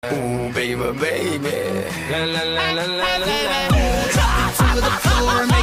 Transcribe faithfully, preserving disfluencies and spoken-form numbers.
Ooh, baby, baby. La la la la la la la. To the floor.